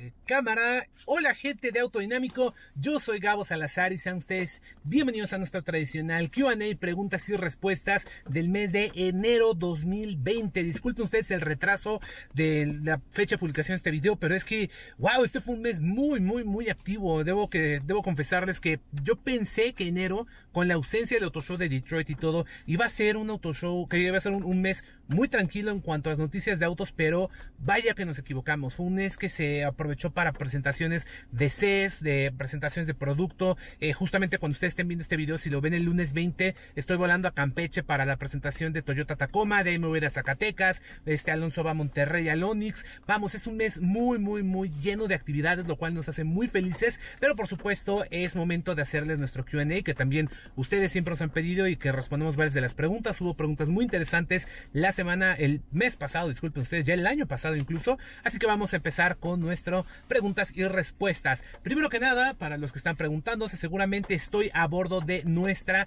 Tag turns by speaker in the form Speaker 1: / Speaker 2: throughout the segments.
Speaker 1: Cámara, hola gente de Autodinámico, yo soy Gabo Salazar y sean ustedes bienvenidos a nuestro tradicional Q&A, preguntas y respuestas del mes de enero 2020. Disculpen ustedes el retraso de la fecha de publicación de este video, pero es que, wow, este fue un mes muy activo. Debo confesarles que yo pensé que enero, con la ausencia del Auto Show de Detroit y todo, iba a ser un Auto Show, que iba a ser un mes muy tranquilo en cuanto a las noticias de autos, pero vaya que nos equivocamos. Fue un mes que se aprovechó para presentaciones de CES, de presentaciones de producto. Justamente cuando ustedes estén viendo este video, si lo ven el lunes 20, estoy volando a Campeche para la presentación de Toyota Tacoma, de ahí me voy a ir a Zacatecas, Alonso va a Monterrey, al Onix. Vamos, es un mes muy lleno de actividades, lo cual nos hace muy felices, pero por supuesto es momento de hacerles nuestro Q&A, que también ustedes siempre nos han pedido y que respondemos varias de las preguntas. Hubo preguntas muy interesantes el mes pasado, disculpen ustedes, ya el año pasado incluso, así que vamos a empezar con nuestras preguntas y respuestas. Primero que nada, para los que están preguntándose, seguramente estoy a bordo de nuestra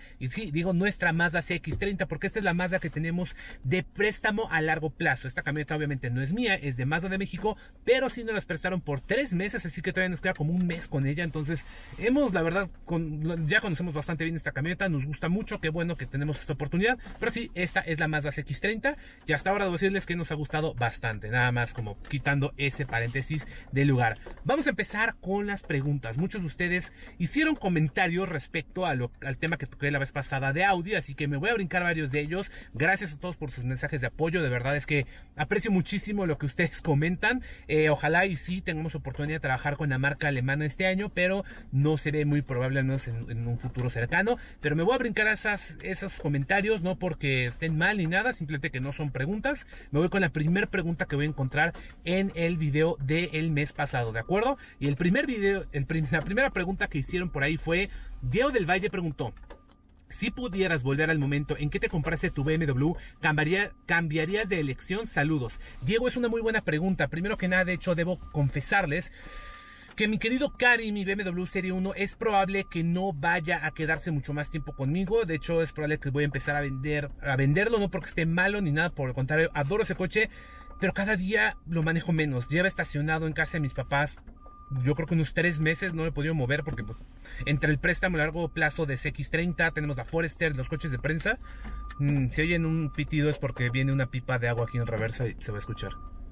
Speaker 1: Mazda CX-30, porque esta es la Mazda que tenemos de préstamo a largo plazo. Esta camioneta obviamente no es mía, es de Mazda de México, pero sí nos las prestaron por 3 meses, así que todavía nos queda como un mes con ella. Entonces la verdad, ya conocemos bastante bien esta camioneta, nos gusta mucho, qué bueno que tenemos esta oportunidad. Pero sí, esta es la Mazda CX-30, y hasta ahora debo decirles que nos ha gustado bastante, nada más como quitando ese paréntesis del lugar. Vamos a empezar con las preguntas. Muchos de ustedes hicieron comentarios respecto al tema que toqué la vez pasada de Audi, así que me voy a brincar varios de ellos. Gracias a todos por sus mensajes de apoyo, de verdad es que aprecio muchísimo lo que ustedes comentan. Ojalá y sí tengamos oportunidad de trabajar con la marca alemana este año, pero no se ve muy probable, al menos en un futuro cercano. Pero me voy a brincar a esos comentarios, no porque estén mal ni nada, simplemente que no son preguntas. Me voy con la primera pregunta que voy a encontrar en el video del mes pasado, ¿de acuerdo? Y la primera pregunta que hicieron por ahí fue: Diego del Valle preguntó: si pudieras volver al momento en que te compraste tu BMW, ¿cambiarías de elección? Saludos. Diego, es una muy buena pregunta. Primero que nada, de hecho, debo confesarles que mi querido Cari, mi BMW Serie 1, es probable que no vaya a quedarse mucho más tiempo conmigo. De hecho, es probable que voy a empezar a venderlo, no porque esté malo ni nada, por el contrario, adoro ese coche, pero cada día lo manejo menos. Lleva estacionado en casa de mis papás, yo creo que unos 3 meses, no lo he podido mover porque pues, entre el préstamo a largo plazo de CX-30, tenemos la Forester, los coches de prensa. Si oyen un pitido es porque viene una pipa de agua aquí en reversa y se va a escuchar.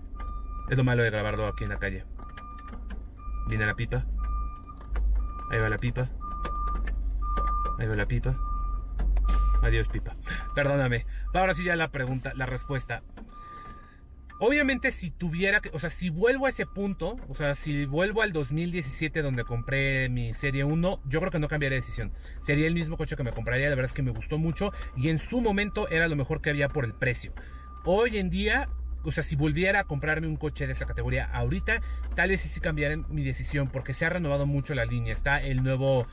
Speaker 1: Es lo malo de grabarlo aquí en la calle. Viene la pipa. Ahí va la pipa. Ahí va la pipa. Adiós, pipa. Perdóname. Ahora sí ya la respuesta. Obviamente si vuelvo a ese punto, si vuelvo al 2017 donde compré mi Serie 1, yo creo que no cambiaría de decisión. Sería el mismo coche que me compraría, la verdad es que me gustó mucho y en su momento era lo mejor que había por el precio. Hoy en día, si volviera a comprarme un coche de esa categoría ahorita, tal vez sí cambiaría mi decisión, porque se ha renovado mucho la línea. Está el nuevo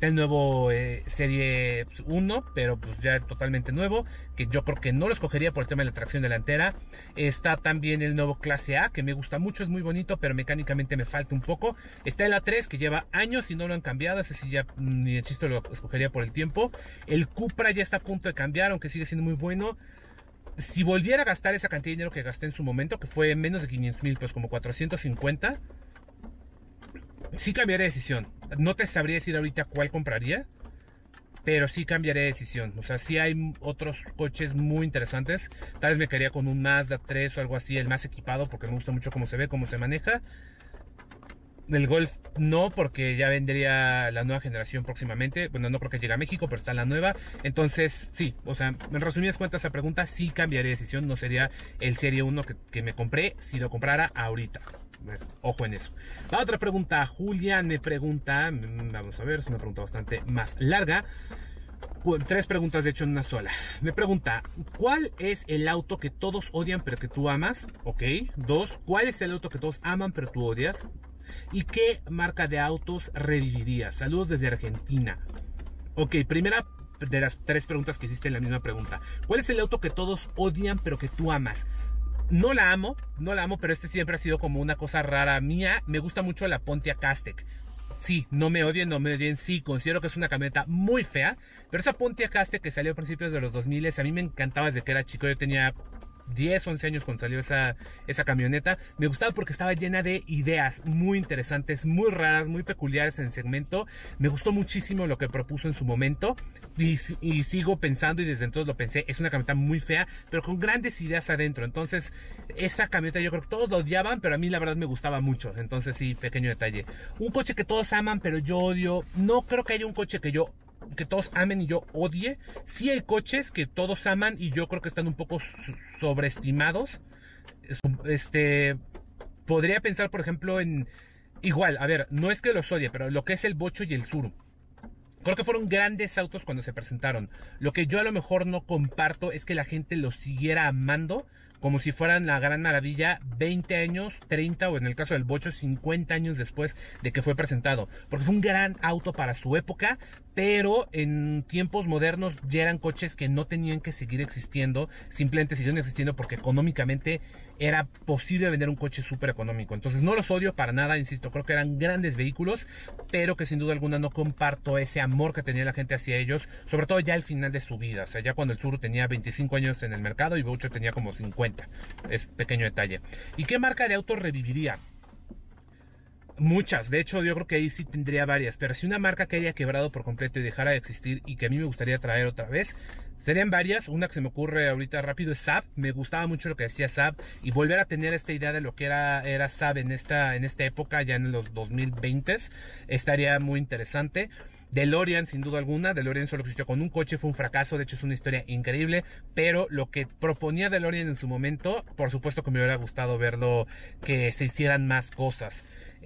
Speaker 1: Serie 1, pero pues ya totalmente nuevo, que yo creo que no lo escogería por el tema de la tracción delantera. Está también el nuevo Clase A, que me gusta mucho, es muy bonito, pero mecánicamente me falta un poco. Está el A3, que lleva años y no lo han cambiado, ese sí ya ni de chiste lo escogería por el tiempo. El Cupra ya está a punto de cambiar, aunque sigue siendo muy bueno. Si volviera a gastar esa cantidad de dinero que gasté en su momento, que fue menos de 500,000, pues como 450, sí cambiaría de decisión. No te sabría decir ahorita cuál compraría, pero sí cambiaría de decisión. Sí hay otros coches muy interesantes. Tal vez me quedaría con un Mazda 3 o algo así, el más equipado, porque me gusta mucho cómo se ve, cómo se maneja. El Golf no, porque ya vendría la nueva generación próximamente. Bueno, no creo que llegue a México, pero está la nueva. Entonces, sí, en resumidas cuentas, esa pregunta sí cambiaría de decisión. No sería el Serie 1 que me compré si lo comprara ahorita. Pues, ojo en eso. La otra pregunta, Julián me pregunta, vamos a ver, es una pregunta bastante más larga. 3 preguntas de hecho en una sola. Me pregunta: ¿cuál es el auto que todos odian pero que tú amas? Ok. 2. ¿Cuál es el auto que todos aman pero tú odias? ¿Y qué marca de autos revivirías? Saludos desde Argentina. Ok, primera de las 3 preguntas que hiciste en la misma pregunta. ¿Cuál es el auto que todos odian pero que tú amas? No la amo, pero este siempre ha sido como una cosa rara mía. Me gusta mucho la Pontiac Aztek. Sí, no me odien, sí, considero que es una camioneta muy fea, pero esa Pontiac Aztek que salió a principios de los 2000, a mí me encantaba desde que era chico. Yo tenía 10, 11 años cuando salió esa camioneta. Me gustaba porque estaba llena de ideas muy interesantes, muy raras, muy peculiares en el segmento. Me gustó muchísimo lo que propuso en su momento y sigo pensando, y desde entonces lo pensé, es una camioneta muy fea, pero con grandes ideas adentro. Entonces, esa camioneta yo creo que todos lo odiaban, pero a mí la verdad me gustaba mucho. Entonces sí, pequeño detalle. Un coche que todos aman, pero yo odio. No creo que haya un coche que todos amen y yo odie. Sí hay coches que todos aman y yo creo que están un poco sobreestimados. Podría pensar, por ejemplo, en... Igual, a ver, no es que los odie, pero lo que es el Bocho y el Tsuru. Creo que fueron grandes autos cuando se presentaron. Lo que yo a lo mejor no comparto es que la gente los siguiera amando como si fueran la gran maravilla 20 años, 30 o en el caso del Bocho 50 años después de que fue presentado. Porque fue un gran auto para su época, pero en tiempos modernos ya eran coches que no tenían que seguir existiendo, simplemente siguieron existiendo porque económicamente era posible vender un coche súper económico. Entonces no los odio para nada, insisto, creo que eran grandes vehículos, pero que sin duda alguna no comparto ese amor que tenía la gente hacia ellos, sobre todo ya al final de su vida. O sea, ya cuando el Tsuru tenía 25 años en el mercado y Bocho tenía como 50. Es pequeño detalle. ¿Y qué marca de autos reviviría? Muchas, de hecho yo creo que ahí sí tendría varias, pero si una marca que haya quebrado por completo y dejara de existir y que a mí me gustaría traer otra vez, serían varias. Una que se me ocurre ahorita rápido es Saab. Me gustaba mucho lo que decía Saab y volver a tener esta idea de lo que era Saab en esta época, ya en los 2020, estaría muy interesante. DeLorean, sin duda alguna. DeLorean solo existió con un coche, fue un fracaso, de hecho es una historia increíble, pero lo que proponía DeLorean en su momento, por supuesto que me hubiera gustado verlo, que se hicieran más cosas.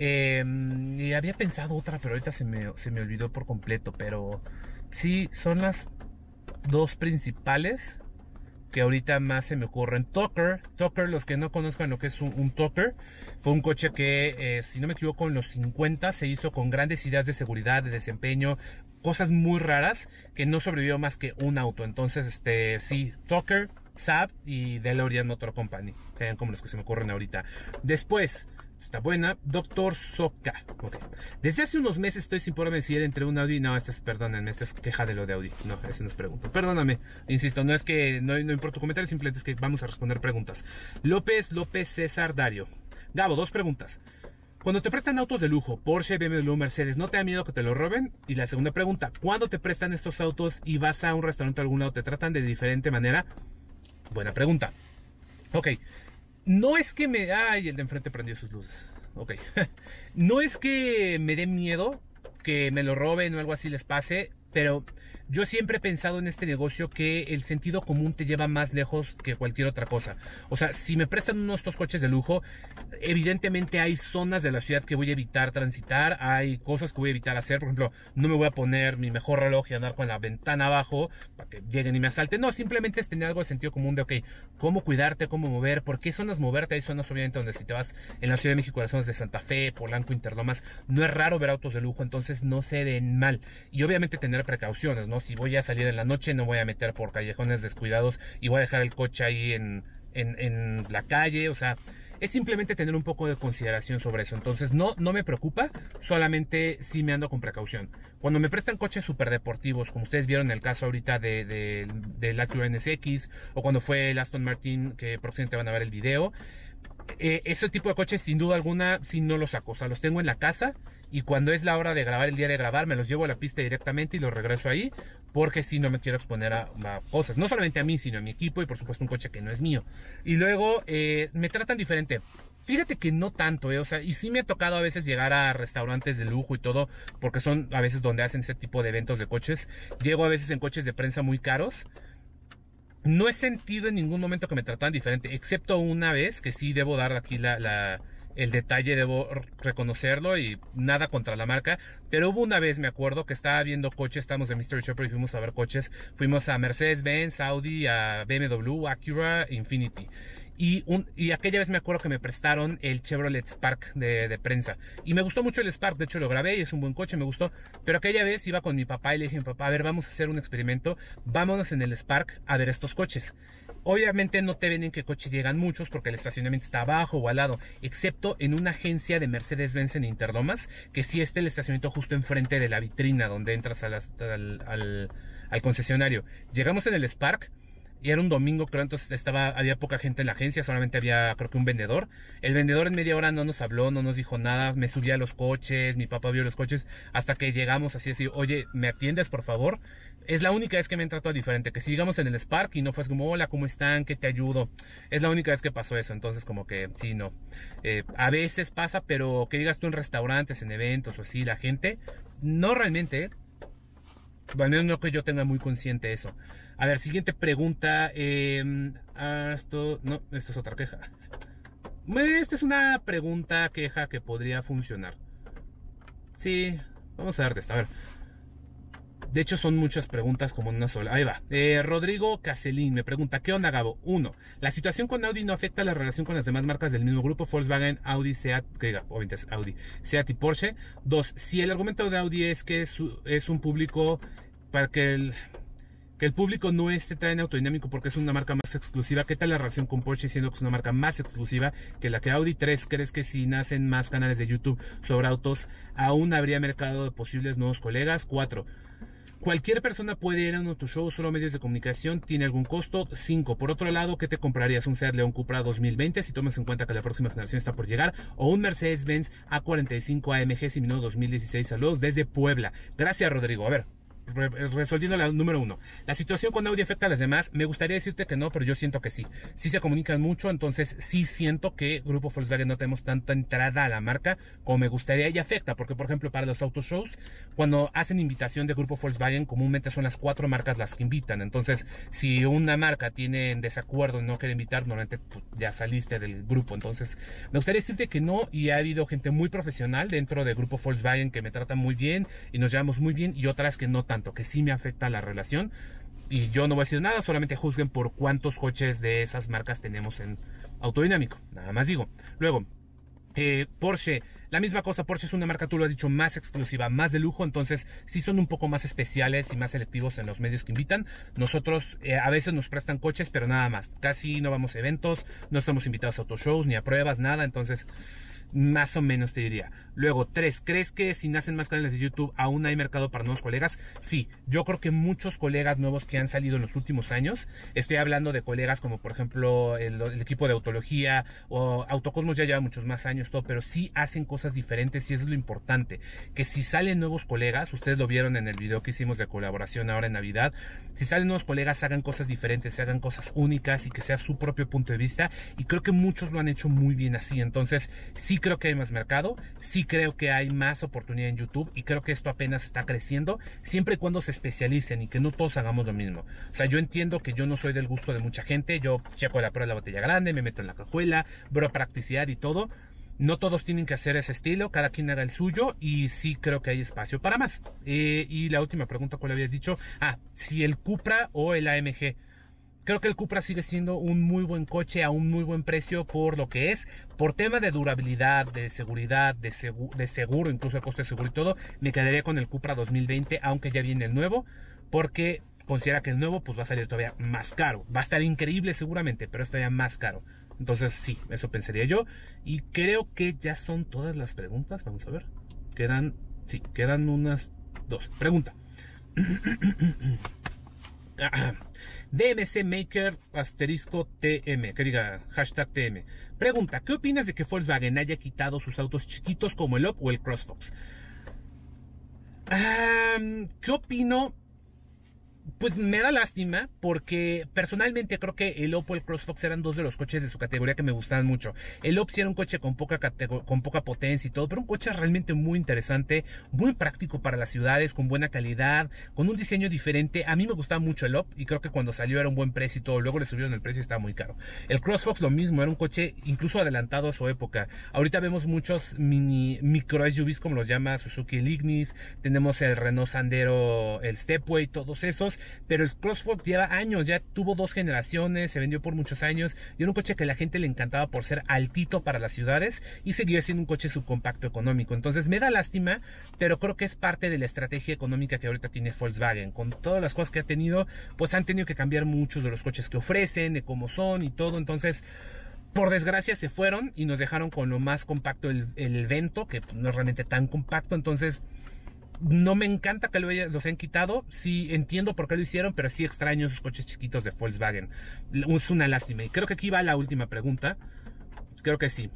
Speaker 1: Y había pensado otra, pero ahorita se me olvidó por completo, pero sí, son las dos principales que ahorita más se me ocurren. Tucker, los que no conozcan lo que es un Tucker, fue un coche que, si no me equivoco, en los 50 se hizo con grandes ideas de seguridad, de desempeño, cosas muy raras, que no sobrevivió más que un auto. Entonces, sí, Tucker, Saab y DeLorean Motor Company, serían como los que se me ocurren ahorita. Después, está buena, Dr. Soka. Okay. Desde hace unos meses estoy sin poderme decidir entre un Audi. No, perdónenme, esta es queja de lo de Audi. No, ese no es pregunta. Perdóname, insisto, no es que no importa tu comentario, simplemente es que vamos a responder preguntas. López César Dario. Gabo, 2 preguntas. Cuando te prestan autos de lujo, Porsche, BMW, Mercedes, ¿no te da miedo que te lo roben? Y la segunda pregunta, ¿cuándo te prestan estos autos y vas a un restaurante o algún lado, te tratan de diferente manera? Buena pregunta. Ok. No es que me... Ay, el de enfrente prendió sus luces. Ok. No es que me dé miedo que me lo roben o algo así les pase, pero yo siempre he pensado en este negocio que el sentido común te lleva más lejos que cualquier otra cosa. O sea, si me prestan uno de estos coches de lujo, evidentemente hay zonas de la ciudad que voy a evitar transitar, hay cosas que voy a evitar hacer. Por ejemplo, no me voy a poner mi mejor reloj y andar con la ventana abajo para que lleguen y me asalten. No, simplemente es tener algo de sentido común de, ok, cómo cuidarte, cómo mover, por qué zonas moverte. Hay zonas obviamente donde si te vas en la Ciudad de México, las zonas de Santa Fe, Polanco, Interlomas, no es raro ver autos de lujo, entonces no se den mal. Y obviamente tener precauciones, ¿no? Si voy a salir en la noche, no voy a meter por callejones descuidados y voy a dejar el coche ahí en la calle. O sea, es simplemente tener un poco de consideración sobre eso. Entonces no me preocupa, solamente sí me ando con precaución. Cuando me prestan coches súper deportivos, como ustedes vieron en el caso ahorita del Acura NSX, o cuando fue el Aston Martin, que próximamente van a ver el video, ese tipo de coches sin duda alguna sí no los saco. O sea, los tengo en la casa y cuando es la hora de grabar, el día de grabar, me los llevo a la pista directamente y los regreso ahí, porque si no me quiero exponer a cosas, no solamente a mí, sino a mi equipo, y por supuesto un coche que no es mío. Y luego me tratan diferente. Fíjate que no tanto, o sea, y sí me ha tocado a veces llegar a restaurantes de lujo y todo, porque son a veces donde hacen ese tipo de eventos de coches. Llego a veces en coches de prensa muy caros. No he sentido en ningún momento que me trataran diferente, excepto una vez, que sí debo dar aquí el detalle, debo reconocerlo, y nada contra la marca, pero hubo una vez, me acuerdo, que estaba viendo coches, estábamos en Mystery Shopper y fuimos a ver coches, fuimos a Mercedes-Benz, Audi, a BMW, Acura, Infiniti. Y aquella vez me acuerdo que me prestaron el Chevrolet Spark de prensa. Y me gustó mucho el Spark, de hecho lo grabé y es un buen coche, me gustó. Pero aquella vez iba con mi papá y le dije a mi papá, a ver, vamos a hacer un experimento, vámonos en el Spark a ver estos coches. Obviamente no te ven en qué coche llegan muchos porque el estacionamiento está abajo o al lado, excepto en una agencia de Mercedes-Benz en Interlomas, que sí está el estacionamiento justo enfrente de la vitrina donde entras al concesionario. Llegamos en el Spark y era un domingo, creo, entonces había poca gente en la agencia, solamente había, creo que un vendedor. El vendedor en media hora no nos habló, no nos dijo nada, me subí a los coches, mi papá vio los coches, hasta que llegamos así, oye, ¿me atiendes, por favor? Es la única vez que me han tratado diferente, que si llegamos en el Spark y no fue como, hola, ¿cómo están? ¿Qué te ayudo? Es la única vez que pasó eso, entonces como que, sí, no. A veces pasa, pero que digas tú en restaurantes, en eventos o así, la gente, no realmente, al menos no que yo tenga muy consciente eso. A ver, siguiente pregunta. Esto es otra queja. Esta es una pregunta, queja que podría funcionar. Sí, vamos a ver de esta. A ver. De hecho, son muchas preguntas como en una sola. Ahí va. Rodrigo Caselín me pregunta: ¿qué onda, Gabo? 1. ¿La situación con Audi no afecta la relación con las demás marcas del mismo grupo? Volkswagen, Audi, Seat, que diga, obviamente es Audi, Seat y Porsche. 2. Si el argumento de Audi es que es un público para que el público no esté tan autodinámico porque es una marca más exclusiva, ¿qué tal la relación con Porsche siendo que es una marca más exclusiva que la que Audi? 3. ¿Crees que si nacen más canales de YouTube sobre autos, aún habría mercado de posibles nuevos colegas? 4. ¿Cualquier persona puede ir a un autoshow, solo medios de comunicación? ¿Tiene algún costo? 5. Por otro lado, ¿qué te comprarías? ¿Un Seat León Cupra 2020 si tomas en cuenta que la próxima generación está por llegar? ¿O un Mercedes-Benz A45 AMG Semino 2016? Saludos desde Puebla. Gracias, Rodrigo. A ver, resolviendo la número 1. ¿La situación con Audi afecta a las demás? Me gustaría decirte que no, pero yo siento que sí. Sí se comunican mucho, entonces sí siento que Grupo Volkswagen no tenemos tanta entrada a la marca como me gustaría y afecta, porque por ejemplo para los autoshows, cuando hacen invitación de Grupo Volkswagen, comúnmente son las 4 marcas las que invitan. Entonces, si una marca tiene en desacuerdo y no quiere invitar, normalmente pues, ya saliste del grupo. Entonces, me gustaría decirte que no, y ha habido gente muy profesional dentro de Grupo Volkswagen que me trata muy bien y nos llevamos muy bien, y otras que no tanto, que sí me afecta la relación. Y yo no voy a decir nada, solamente juzguen por cuántos coches de esas marcas tenemos en Autodinámico, nada más digo. Luego, Porsche, la misma cosa. Porsche es una marca, tú lo has dicho, más exclusiva, más de lujo, entonces sí son un poco más especiales y más selectivos en los medios que invitan. Nosotros a veces nos prestan coches, pero nada más, casi no vamos a eventos, no estamos invitados a autoshows ni a pruebas, nada, entonces más o menos te diría. Luego, 3. ¿Crees que si nacen más canales de YouTube aún hay mercado para nuevos colegas? Sí, yo creo que muchos colegas nuevos que han salido en los últimos años, estoy hablando de colegas como por ejemplo el equipo de Autología o Autocosmos, ya lleva muchos más años todo, pero sí hacen cosas diferentes y eso es lo importante, que si salen nuevos colegas, ustedes lo vieron en el video que hicimos de colaboración ahora en Navidad, si salen nuevos colegas hagan cosas diferentes, hagan cosas únicas y que sea su propio punto de vista, y creo que muchos lo han hecho muy bien así. Entonces sí creo que hay más mercado, sí creo que hay más oportunidad en YouTube y creo que esto apenas está creciendo, siempre y cuando se especialicen y que no todos hagamos lo mismo. O sea, yo entiendo que yo no soy del gusto de mucha gente, yo checo la prueba de la botella grande, me meto en la cajuela, veo practicidad y todo. No todos tienen que hacer ese estilo, cada quien haga el suyo, y sí creo que hay espacio para más. Y la última pregunta, ¿cuál habías dicho? Si el Cupra o el AMG. Creo que el Cupra sigue siendo un muy buen coche a un muy buen precio por lo que es. Por tema de durabilidad, de seguridad, de seguro, incluso el costo de seguro y todo, me quedaría con el Cupra 2020, aunque ya viene el nuevo, porque considera que el nuevo pues va a salir todavía más caro. Va a estar increíble seguramente, pero es todavía más caro. Entonces sí, eso pensaría yo. Y creo que ya son todas las preguntas. Vamos a ver. Quedan unas 2. Pregunta. DMC Maker asterisco TM, que diga hashtag TM. Pregunta: ¿qué opinas de que Volkswagen haya quitado sus autos chiquitos como el Up o el CrossFox? ¿Qué opino? Pues me da lástima porque personalmente creo que el Up o el CrossFox eran 2 de los coches de su categoría que me gustaban mucho. El Up sí era un coche con poca potencia y todo, pero un coche realmente muy interesante, muy práctico para las ciudades, con buena calidad, con un diseño diferente. A mí me gustaba mucho el Up y creo que cuando salió era un buen precio y todo. Luego le subieron el precio y estaba muy caro. El CrossFox lo mismo, era un coche incluso adelantado a su época. Ahorita vemos muchos micro SUVs como los llama Suzuki, el Ignis, tenemos el Renault Sandero, el Stepway, todos esos. Pero el CrossFox lleva años, ya tuvo 2 generaciones, se vendió por muchos años y era un coche que a la gente le encantaba por ser altito para las ciudades y seguía siendo un coche subcompacto económico. Entonces me da lástima, pero creo que es parte de la estrategia económica que ahorita tiene Volkswagen. Con todas las cosas que ha tenido, pues han tenido que cambiar muchos de los coches que ofrecen, de cómo son y todo. Entonces, por desgracia se fueron y nos dejaron con lo más compacto el Vento, que no es realmente tan compacto. Entonces No me encanta que los hayan quitado. Sí entiendo por qué lo hicieron, pero sí extraño esos coches chiquitos de Volkswagen. Es una lástima. Y creo que aquí va la última pregunta. Creo que sí.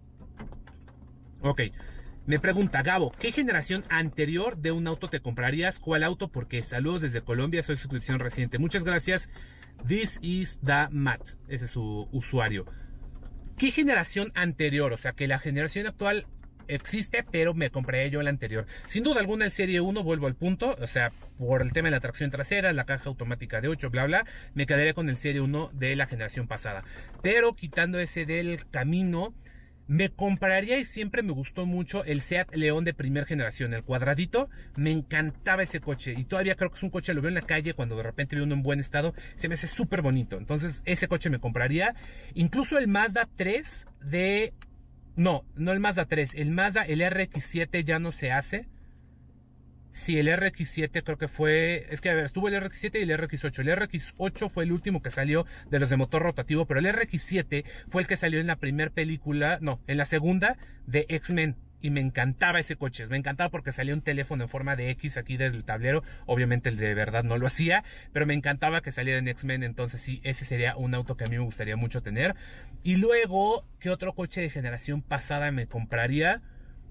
Speaker 1: Ok. Me pregunta, Gabo, ¿qué generación anterior de un auto te comprarías? ¿Cuál auto? Porque saludos desde Colombia, soy suscripción reciente. Muchas gracias. This is the Matt. Ese es su usuario. ¿Qué generación anterior? O sea, que la generación actual existe, pero me compré yo la anterior. Sin duda alguna el Serie 1, vuelvo al punto, o sea, por el tema de la tracción trasera, la caja automática de 8, bla, bla, me quedaré con el Serie 1 de la generación pasada. Pero quitando ese del camino, me compraría, y siempre me gustó mucho, el Seat León de primera generación, el cuadradito. Me encantaba ese coche y todavía creo que es un coche, lo veo en la calle cuando de repente veo uno en buen estado, se me hace súper bonito. Entonces ese coche me compraría. Incluso el Mazda 3 de... No el Mazda 3, el RX-7 ya no se hace. Sí, el RX-7 creo que fue... Es que a ver, estuvo el RX-7 y el RX-8. El RX-8 fue el último que salió de los de motor rotativo, pero el RX-7 fue el que salió en la primera película, no, en la segunda de X-Men. Y me encantaba ese coche, me encantaba porque salía un teléfono en forma de X aquí desde el tablero. Obviamente el de verdad no lo hacía, pero me encantaba que saliera en X-Men. Entonces sí, ese sería un auto que a mí me gustaría mucho tener. Y luego, ¿qué otro coche de generación pasada me compraría?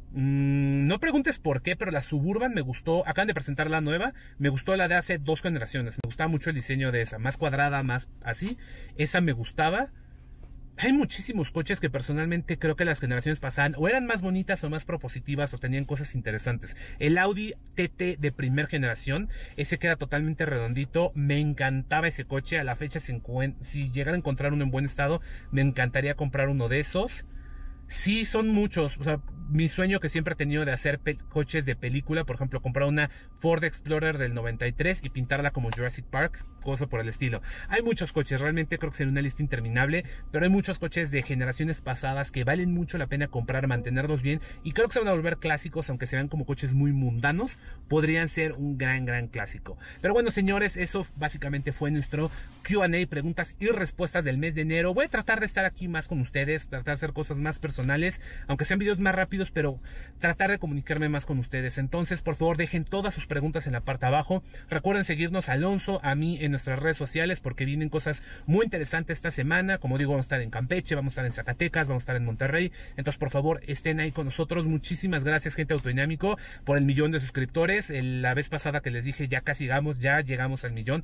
Speaker 1: No preguntes por qué, pero la Suburban me gustó. Acaban de presentar la nueva. Me gustó la de hace 2 generaciones. Me gustaba mucho el diseño de esa, más cuadrada, más así. Esa me gustaba. Hay muchísimos coches que personalmente creo que las generaciones pasadas o eran más bonitas o más propositivas o tenían cosas interesantes. El Audi TT de primera generación, ese que era totalmente redondito, me encantaba ese coche. A la fecha, si llegara a encontrar uno en buen estado, me encantaría comprar uno de esos. Sí, son muchos. O sea, mi sueño que siempre he tenido de hacer coches de película, por ejemplo, comprar una Ford Explorer del 93 y pintarla como Jurassic Park, cosa por el estilo. Hay muchos coches, realmente creo que sería una lista interminable, pero hay muchos coches de generaciones pasadas que valen mucho la pena comprar, mantenerlos bien, y creo que se van a volver clásicos, aunque se vean como coches muy mundanos, podrían ser un gran clásico. Pero bueno, señores, eso básicamente fue nuestro Q&A, preguntas y respuestas del mes de enero. Voy a tratar de estar aquí más con ustedes, tratar de hacer cosas más personales, aunque sean videos más rápidos, pero tratar de comunicarme más con ustedes. Entonces, por favor, dejen todas sus preguntas en la parte de abajo. Recuerden seguirnos a Alonso, a mí en nuestras redes sociales, porque vienen cosas muy interesantes esta semana. Como digo, vamos a estar en Campeche, vamos a estar en Zacatecas, vamos a estar en Monterrey. Entonces, por favor, estén ahí con nosotros. Muchísimas gracias, gente de Autodinámico, por el 1,000,000 de suscriptores. La vez pasada que les dije, ya casi ya llegamos al 1,000,000.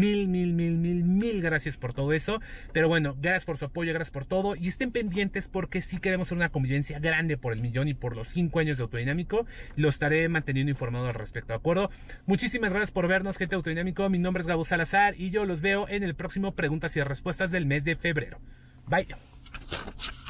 Speaker 1: Mil gracias por todo eso. Pero bueno, gracias por su apoyo, gracias por todo. Y estén pendientes porque sí queremos hacer una convivencia grande por el 1,000,000 y por los 5 años de Autodinámico. Lo estaré manteniendo informado al respecto, ¿de acuerdo? Muchísimas gracias por vernos, gente de Autodinámico. Mi nombre es Gabo Salazar y yo los veo en el próximo Preguntas y Respuestas del mes de febrero. Bye.